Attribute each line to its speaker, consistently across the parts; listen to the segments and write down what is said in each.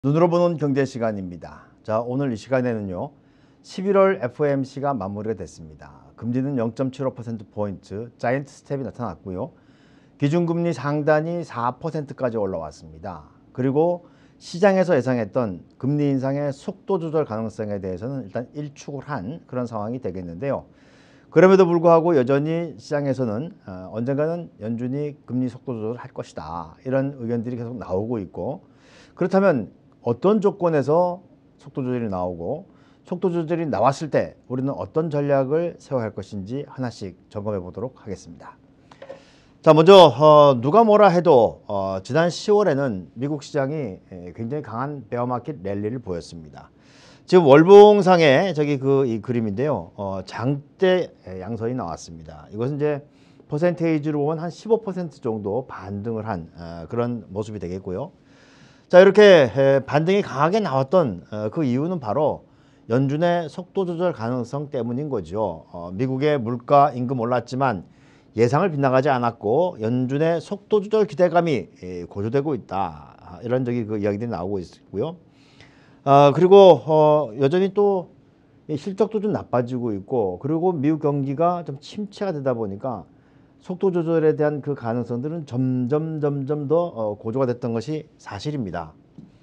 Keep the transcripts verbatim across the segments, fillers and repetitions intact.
Speaker 1: 눈으로 보는 경제 시간입니다. 자, 오늘 이 시간에는요. 십일월 에프오엠씨가 마무리가 됐습니다. 금리는 영 점 칠오 퍼센트포인트 자이언트 스텝이 나타났고요. 기준금리 상단이 사 퍼센트까지 올라왔습니다. 그리고 시장에서 예상했던 금리 인상의 속도 조절 가능성에 대해서는 일단 일축을 한 그런 상황이 되겠는데요. 그럼에도 불구하고 여전히 시장에서는 언젠가는 연준이 금리 속도 조절을 할 것이다. 이런 의견들이 계속 나오고 있고, 그렇다면 어떤 조건에서 속도 조절이 나오고 속도 조절이 나왔을 때 우리는 어떤 전략을 세워야 할 것인지 하나씩 점검해 보도록 하겠습니다. 자, 먼저 어, 누가 뭐라 해도 어, 지난 시월에는 미국 시장이 굉장히 강한 베어마켓 랠리를 보였습니다. 지금 월봉상에 저기 그 이 그림인데요. 어, 장대 양선이 나왔습니다. 이것은 이제 퍼센테이지로 보면 한 십오 퍼센트 정도 반등을 한 어, 그런 모습이 되겠고요. 자, 이렇게 반등이 강하게 나왔던 그 이유는 바로 연준의 속도 조절 가능성 때문인 거죠. 어, 미국의 물가 임금 올랐지만 예상을 빗나가지 않았고 연준의 속도 조절 기대감이 고조되고 있다. 이런 저기 그 이야기들이 나오고 있고요. 어, 그리고 어, 여전히 또 실적도 좀 나빠지고 있고, 그리고 미국 경기가 좀 침체가 되다 보니까 속도 조절에 대한 그 가능성들은 점점 점점 더 고조가 됐던 것이 사실입니다.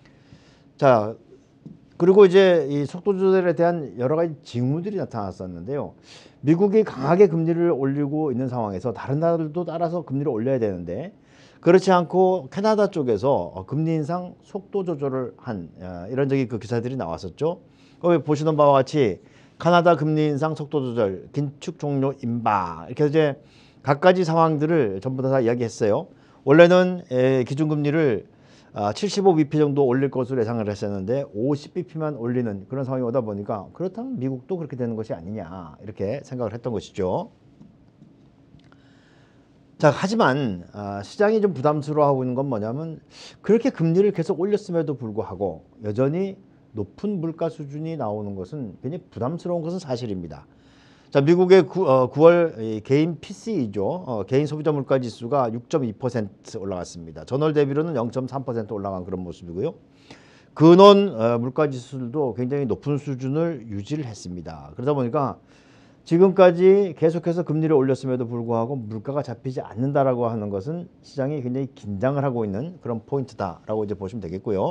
Speaker 1: 자, 그리고 이제 이 속도 조절에 대한 여러 가지 징후들이 나타났었는데요. 미국이 강하게 금리를 올리고 있는 상황에서 다른 나라들도 따라서 금리를 올려야 되는데, 그렇지 않고 캐나다 쪽에서 금리 인상 속도 조절을 한 이런 저기 그 기사들이 나왔었죠. 거기 보시는 바와 같이 캐나다 금리 인상 속도 조절 긴축 종료 임박, 이렇게 이제 각가지 상황들을 전부 다 이야기했어요. 원래는 기준금리를 칠십오 비피 정도 올릴 것으로 예상을 했었는데 오십 비피만 올리는 그런 상황이 오다 보니까, 그렇다면 미국도 그렇게 되는 것이 아니냐 이렇게 생각을 했던 것이죠. 자, 하지만 시장이 좀 부담스러워하고 있는 건 뭐냐면, 그렇게 금리를 계속 올렸음에도 불구하고 여전히 높은 물가 수준이 나오는 것은 굉장히 부담스러운 것은 사실입니다. 자, 미국의 구, 어, 구월 개인 피씨이죠. 어, 개인 소비자 물가 지수가 육 점 이 퍼센트 올라갔습니다. 전월 대비로는 영 점 삼 퍼센트 올라간 그런 모습이고요. 근원 어, 물가 지수도 굉장히 높은 수준을 유지를 했습니다. 그러다 보니까 지금까지 계속해서 금리를 올렸음에도 불구하고 물가가 잡히지 않는다라고 하는 것은 시장이 굉장히 긴장을 하고 있는 그런 포인트다라고 이제 보시면 되겠고요.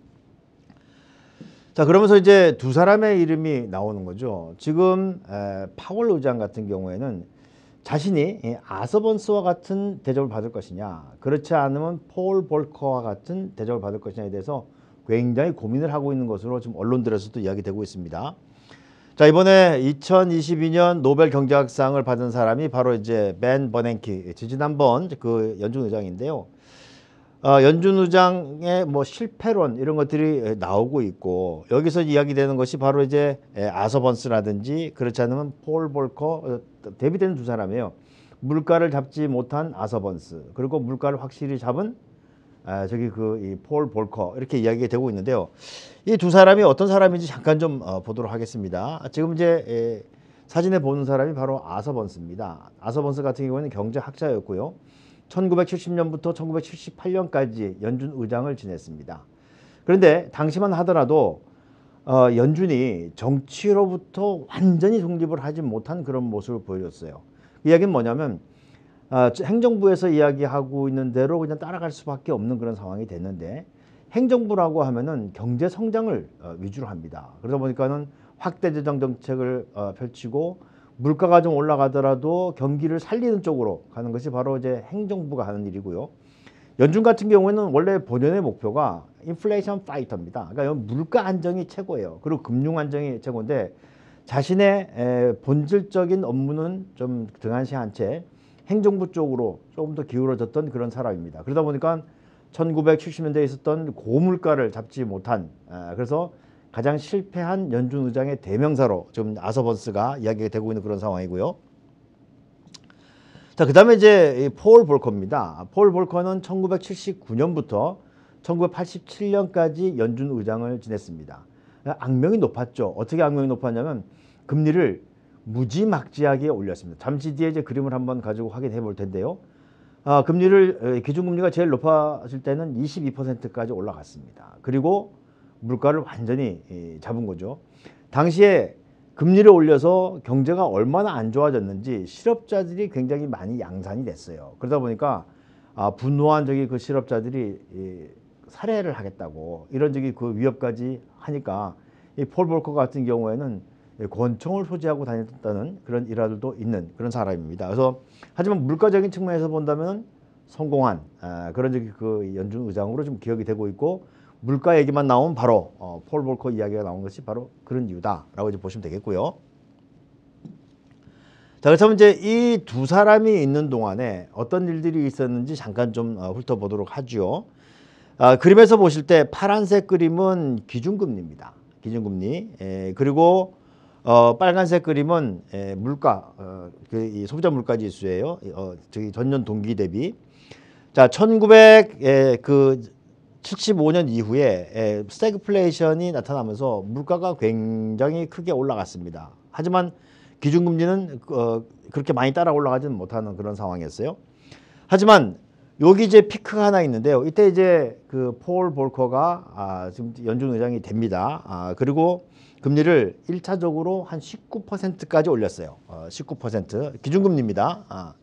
Speaker 1: 자, 그러면서 이제 두 사람의 이름이 나오는 거죠. 지금 에, 파월 의장 같은 경우에는 자신이 아서번스와 같은 대접을 받을 것이냐, 그렇지 않으면 폴 볼커와 같은 대접을 받을 것이냐에 대해서 굉장히 고민을 하고 있는 것으로 지금 언론들에서도 이야기되고 있습니다. 자, 이번에 이천이십이 년 노벨 경제학상을 받은 사람이 바로 이제 벤 버냉키, 지지난번 그 연준 의장인데요. 어, 연준 의장의 뭐 실패론 이런 것들이 나오고 있고, 여기서 이야기되는 것이 바로 이제 아서번스라든지 그렇지 않으면 폴 볼커, 대비되는 두 사람이에요. 물가를 잡지 못한 아서번스, 그리고 물가를 확실히 잡은 아, 저기 그 이 폴 볼커, 이렇게 이야기가 되고 있는데요. 이 두 사람이 어떤 사람인지 잠깐 좀 어, 보도록 하겠습니다. 지금 이제 에, 사진에 보는 사람이 바로 아서번스입니다. 아서번스 같은 경우는 경제학자였고요. 천구백칠십 년부터 천구백칠십팔 년까지 연준 의장을 지냈습니다. 그런데 당시만 하더라도 어, 연준이 정치로부터 완전히 독립을 하지 못한 그런 모습을 보여줬어요. 이 이야기는 뭐냐면 어, 행정부에서 이야기하고 있는 대로 그냥 따라갈 수밖에 없는 그런 상황이 됐는데, 행정부라고 하면은 경제 성장을 어, 위주로 합니다. 그러다 보니까는 확대 재정 정책을 어, 펼치고 물가가 좀 올라가더라도 경기를 살리는 쪽으로 가는 것이 바로 이제 행정부가 하는 일이고요. 연준 같은 경우에는 원래 본연의 목표가 인플레이션 파이터입니다. 그러니까 물가 안정이 최고예요. 그리고 금융 안정이 최고인데, 자신의 에, 본질적인 업무는 좀 등한시한 채 행정부 쪽으로 조금 더 기울어졌던 그런 사람입니다. 그러다 보니까 천구백칠십 년대에 있었던 고물가를 잡지 못한, 에, 그래서 가장 실패한 연준 의장의 대명사로 지금 아서번스가 이야기가 되고 있는 그런 상황이고요. 자, 그 다음에 이제 폴 볼커입니다. 폴 볼커는 천구백칠십구 년부터 천구백팔십칠 년까지 연준 의장을 지냈습니다. 악명이 높았죠. 어떻게 악명이 높았냐면 금리를 무지막지하게 올렸습니다. 잠시 뒤에 이제 그림을 한번 가지고 확인해 볼 텐데요. 아, 금리를 기준금리가 제일 높아질 때는 이십이 퍼센트까지 올라갔습니다. 그리고 물가를 완전히 잡은 거죠. 당시에 금리를 올려서 경제가 얼마나 안 좋아졌는지 실업자들이 굉장히 많이 양산이 됐어요. 그러다 보니까 아, 분노한 저기 그 실업자들이 이, 살해를 하겠다고 이런 저기 그 위협까지 하니까 이 폴 볼커 같은 경우에는 권총을 소지하고 다녔다는 그런 일화들도 있는 그런 사람입니다. 그래서 하지만 물가적인 측면에서 본다면 성공한 아, 그런 저기 그 연준 의장으로 좀 기억이 되고 있고, 물가 얘기만 나오면 바로 어, 폴 볼커 이야기가 나온 것이 바로 그런 이유다라고 이제 보시면 되겠고요. 자, 그렇다면 이제 이 두 사람이 있는 동안에 어떤 일들이 있었는지 잠깐 좀 어, 훑어보도록 하죠. 아, 그림에서 보실 때 파란색 그림은 기준금리입니다. 기준금리. 에, 그리고 어, 빨간색 그림은 에, 물가, 어, 그 이 소비자 물가 지수예요. 어, 저기 전년 동기 대비. 자, 천구백칠십오 년 이후에 에, 스태그플레이션이 나타나면서 물가가 굉장히 크게 올라갔습니다. 하지만 기준금리는 어, 그렇게 많이 따라 올라가지는 못하는 그런 상황이었어요. 하지만 여기 이제 피크가 하나 있는데요. 이때 이제 그 폴 볼커가 아, 지금 연준 의장이 됩니다. 아, 그리고 금리를 일 차적으로 한 십구 퍼센트까지 올렸어요. 어, 십구 퍼센트 기준금리입니다. 아.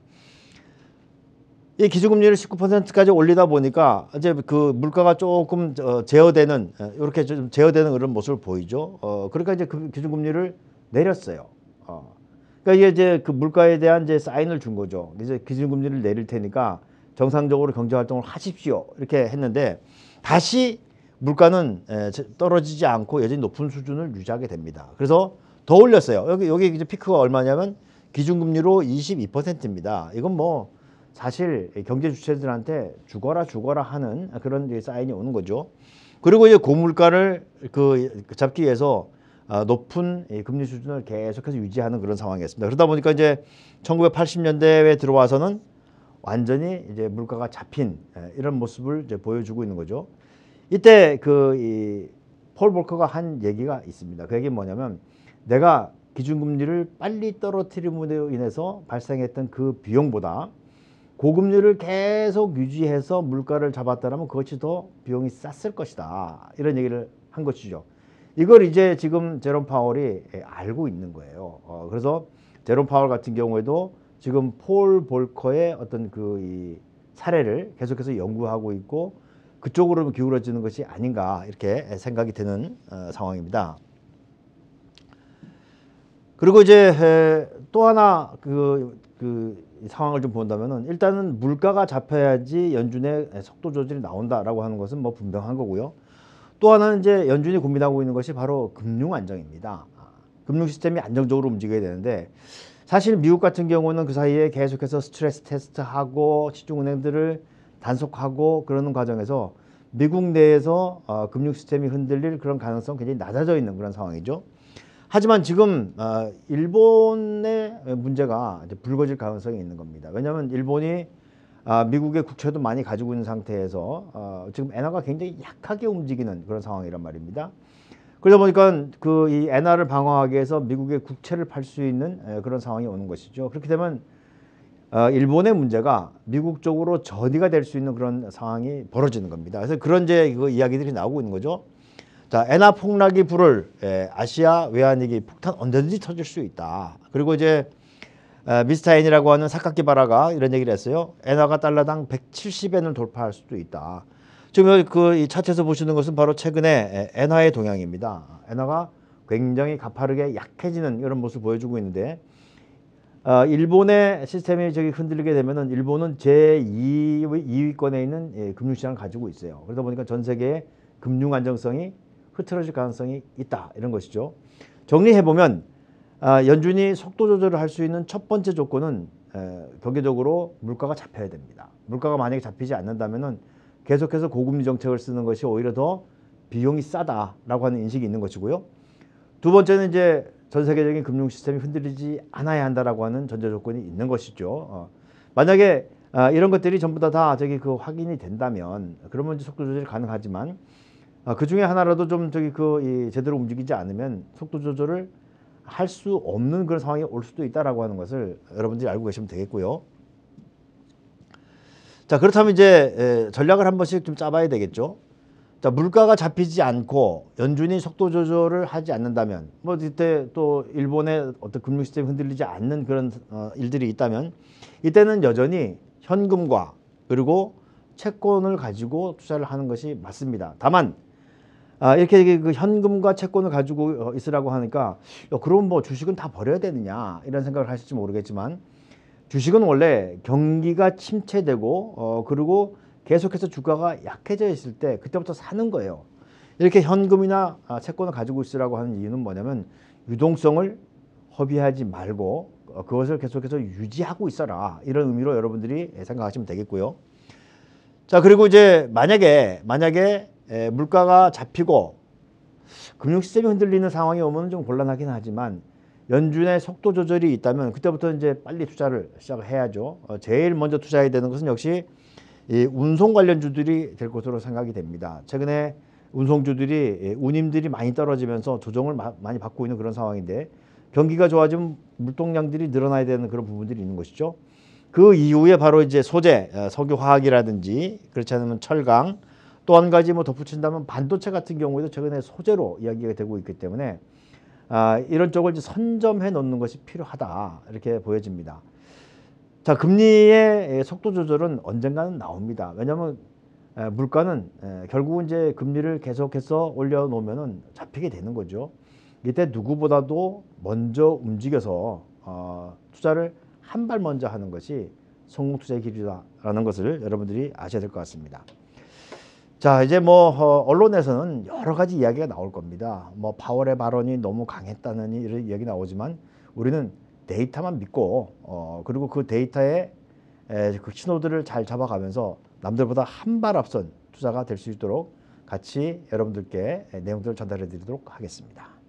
Speaker 1: 이 기준금리를 십구 퍼센트까지 올리다 보니까 이제 그 물가가 조금 어, 제어되는 이렇게 좀 제어되는 그런 모습을 보이죠. 어, 그러니까 이제 그 기준금리를 내렸어요. 어. 그러니까 이게 이제 그 물가에 대한 이제 사인을 준 거죠. 이제 기준금리를 내릴 테니까 정상적으로 경제 활동을 하십시오. 이렇게 했는데 다시 물가는 떨어지지 않고 여전히 높은 수준을 유지하게 됩니다. 그래서 더 올렸어요. 여기 여기 이제 피크가 얼마냐면 기준금리로 이십이 퍼센트입니다. 이건 뭐 사실 경제 주체들한테 죽어라 죽어라 하는 그런 사인이 오는 거죠. 그리고 이제 고물가를 그 잡기 위해서 높은 금리 수준을 계속해서 유지하는 그런 상황이었습니다. 그러다 보니까 이제 천구백팔십 년대에 들어와서는 완전히 이제 물가가 잡힌 이런 모습을 이제 보여주고 있는 거죠. 이때 그 이 폴 볼커가 한 얘기가 있습니다. 그 얘기는 뭐냐면, 내가 기준금리를 빨리 떨어뜨림으로 인해서 발생했던 그 비용보다 고금리를 계속 유지해서 물가를 잡았다면 그것이 더 비용이 쌌을 것이다. 이런 얘기를 한 것이죠. 이걸 이제 지금 제롬 파월이 알고 있는 거예요. 어, 그래서 제롬 파월 같은 경우에도 지금 폴 볼커의 어떤 그 이 사례를 계속해서 연구하고 있고 그쪽으로 기울어지는 것이 아닌가 이렇게 생각이 드는 어, 상황입니다. 그리고 이제 또 하나 그, 그 상황을 좀 본다면은, 일단은 물가가 잡혀야지 연준의 속도 조절이 나온다라고 하는 것은 뭐 분명한 거고요. 또 하나는 이제 연준이 고민하고 있는 것이 바로 금융 안정입니다. 금융 시스템이 안정적으로 움직여야 되는데, 사실 미국 같은 경우는 그 사이에 계속해서 스트레스 테스트하고 시중은행들을 단속하고 그러는 과정에서 미국 내에서 어, 금융 시스템이 흔들릴 그런 가능성 굉장히 낮아져 있는 그런 상황이죠. 하지만 지금 어, 일본의 문제가 이제 불거질 가능성이 있는 겁니다. 왜냐하면 일본이 아, 미국의 국채도 많이 가지고 있는 상태에서 어, 지금 엔화가 굉장히 약하게 움직이는 그런 상황이란 말입니다. 그러다 보니까 그 이 엔화를 방어하기 위해서 미국의 국채를 팔 수 있는 에, 그런 상황이 오는 것이죠. 그렇게 되면 어, 일본의 문제가 미국 쪽으로 전이가 될 수 있는 그런 상황이 벌어지는 겁니다. 그래서 그런 이제 그 이야기들이 나오고 있는 거죠. 자, 엔화 폭락이 불을 에, 아시아 외환위기 폭탄 언제든지 터질 수 있다. 그리고 이제 에, 미스터 엔이라고 하는 사카키바라가 이런 얘기를 했어요. 엔화가 달러당 백칠십 엔을 돌파할 수도 있다. 지금 그 이 차트에서 보시는 것은 바로 최근에 엔화의 동향입니다. 엔화가 굉장히 가파르게 약해지는 이런 모습을 보여주고 있는데, 어, 일본의 시스템이 저기 흔들리게 되면은 일본은 제이 위권에 있는 예, 금융시장을 가지고 있어요. 그러다 보니까 전 세계의 금융 안정성이 흐트러질 가능성이 있다, 이런 것이죠. 정리해 보면 아, 연준이 속도 조절을 할 수 있는 첫 번째 조건은 에, 경제적으로 물가가 잡혀야 됩니다. 물가가 만약에 잡히지 않는다면은 계속해서 고금리 정책을 쓰는 것이 오히려 더 비용이 싸다라고 하는 인식이 있는 것이고요. 두 번째는 이제 전 세계적인 금융 시스템이 흔들리지 않아야 한다라고 하는 전제 조건이 있는 것이죠. 어. 만약에 아, 이런 것들이 전부 다, 다 저기 그 확인이 된다면 그러면 이제 속도 조절이 가능하지만 아, 그 중에 하나라도 좀 저기 그 이 제대로 움직이지 않으면 속도 조절을 할 수 없는 그런 상황이 올 수도 있다라고 하는 것을 여러분들이 알고 계시면 되겠고요. 자, 그렇다면 이제 에, 전략을 한 번씩 좀 짜봐야 되겠죠. 자, 물가가 잡히지 않고 연준이 속도 조절을 하지 않는다면, 뭐 이때 또 일본의 어떤 금융 시스템이 흔들리지 않는 그런 어, 일들이 있다면, 이때는 여전히 현금과 그리고 채권을 가지고 투자를 하는 것이 맞습니다. 다만 아, 이렇게 그 현금과 채권을 가지고 있으라고 하니까 야, 그럼 뭐 주식은 다 버려야 되느냐 이런 생각을 하실지 모르겠지만, 주식은 원래 경기가 침체되고 어, 그리고 계속해서 주가가 약해져 있을 때 그때부터 사는 거예요. 이렇게 현금이나 채권을 가지고 있으라고 하는 이유는 뭐냐면, 유동성을 허비하지 말고 어, 그것을 계속해서 유지하고 있어라, 이런 의미로 여러분들이 생각하시면 되겠고요. 자, 그리고 이제 만약에 만약에 에, 물가가 잡히고 금융 시스템이 흔들리는 상황이 오면 좀 곤란하긴 하지만, 연준의 속도 조절이 있다면 그때부터 이제 빨리 투자를 시작을 해야죠. 어, 제일 먼저 투자해야 되는 것은 역시 이 운송 관련주들이 될 것으로 생각이 됩니다. 최근에 운송주들이 운임들이 많이 떨어지면서 조정을 마, 많이 받고 있는 그런 상황인데, 경기가 좋아지면 물동량들이 늘어나야 되는 그런 부분들이 있는 것이죠. 그 이후에 바로 이제 소재, 석유화학이라든지 그렇지 않으면 철강, 또 한 가지 뭐 덧붙인다면 반도체 같은 경우에도 최근에 소재로 이야기가 되고 있기 때문에 아, 이런 쪽을 이제 선점해 놓는 것이 필요하다, 이렇게 보여집니다. 자, 금리의 속도 조절은 언젠가는 나옵니다. 왜냐하면 물가는 결국은 이제 금리를 계속해서 올려놓으면은 잡히게 되는 거죠. 이때 누구보다도 먼저 움직여서 어, 투자를 한 발 먼저 하는 것이 성공 투자의 길이다라는 것을 여러분들이 아셔야 될 것 같습니다. 자, 이제 뭐 어, 언론에서는 여러 가지 이야기가 나올 겁니다. 뭐 파월의 발언이 너무 강했다는 이런 이야기 나오지만, 우리는 데이터만 믿고 어, 그리고 그 데이터의 에, 그 신호들을 잘 잡아가면서 남들보다 한 발 앞선 투자가 될 수 있도록 같이 여러분들께 내용들을 전달해 드리도록 하겠습니다.